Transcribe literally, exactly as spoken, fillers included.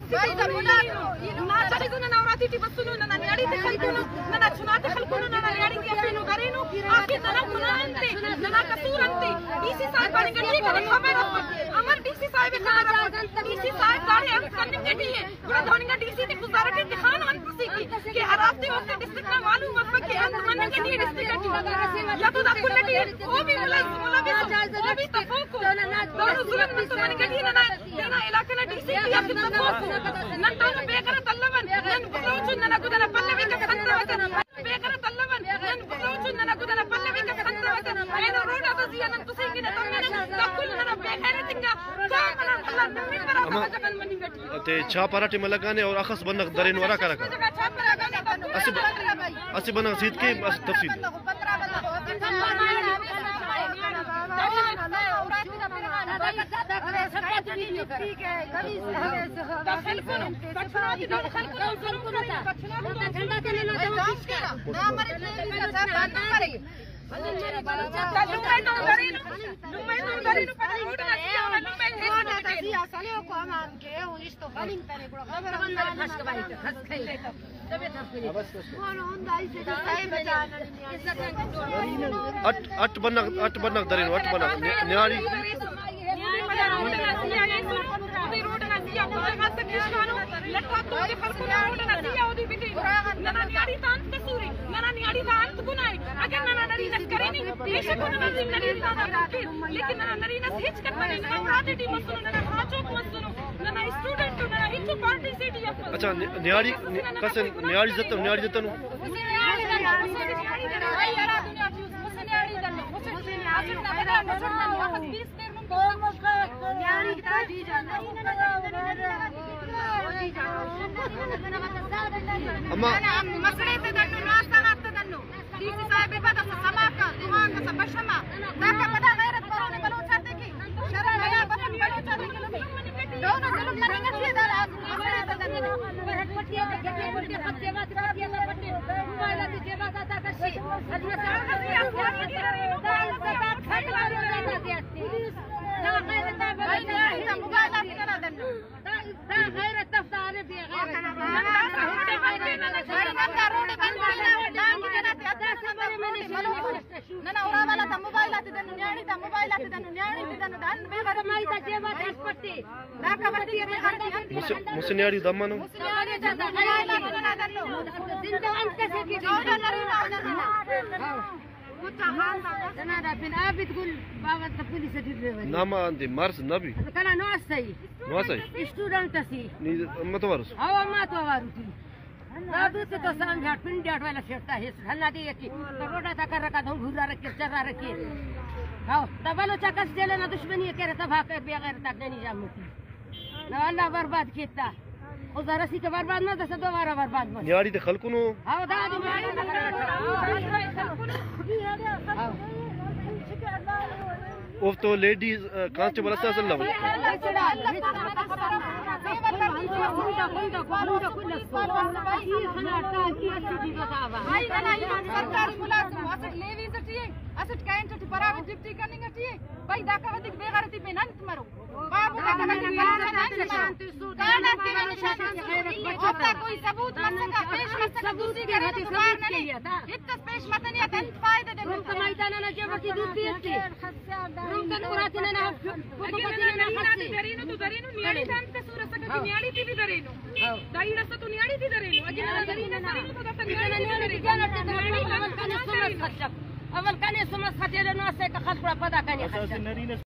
ते छा पराठे में लगाने और अखस बनक दरेन वरा करा कर अस अस बना सीध के बस तफसील अट अट बनक अट बनक दरेन अट बनक न्यारी अच्छा न्यारी कसे न्यारी जतन न्यारी जतन अम्मा मसले ते दन्नु नास्ता नास्ता दन्नु डीसी साहब के पता समाज का दिमाग का बशमा ताका पता गैरत करोने बलोचा देखी शर्म है बकन बलोचा देखी दोनों जुल्म करेंगे सीधा मसले ते दन्नु हट पट्टिया के गेटे पट्टिया पत्ते बात पट्टिया का पट्टे मोबाइल दी जेबा दाता कशी हजरत साहब दाल का खट वाली दाता देती ना गैरत बल मोबाइल दी ना दन्नु दा गैरत तफदाले बे गैरत मुसन्यारी दम्मानो नामा अंदे मार्स नबी कना नोसई नोसई स्टूडेंट सी नी मतवारस हां मतवारुती नादूते तो सांझाट पिंडाट वाला शेता है हल्ला दे की रोडा ता कर रखा धूम घुरा रखे चरा रखे हां तबलो चकस देले ना दुश्मनी करे तबाह कर बगैर तक नहीं जामती ना अल्लाह बर्बाद किया उधर सी के बर्बाद ना दस दोबारा बर्बाद बन यारी ते खलकुनो हां दादी मारी वो तो लेडीज कांस्टेबल असल लव सरकारी मुलाजिम असट लेवी जटिए असट काइन तो बराबर डिप्टी करनी गटिए भाई दाकावती बेगरती पे नंत मरो बाबू का कलम गाना की निशान होता कोई सबूत मत का पेश मत का दूसरी के रहती सबूत नहीं इतना पेश मत नहीं है फायदे दे रूम का मैदान ना जे बकी दूसरी थी रूम का नुराती ना फोटो ना खसी दरीनो तो दरीनो नियाड़ी दान से सूरत का नियाड़ी थी भी दरीनो दाई रस्ता तो नियाड़ी थी दरीनो अजना दरीनो दरीनो तो दता नियाड़ी नियाड़ी जाना ते नियाड़ी अवल कने सुमस खचक अवल कने सुमस खचेले नो से का खलपड़ा पता कने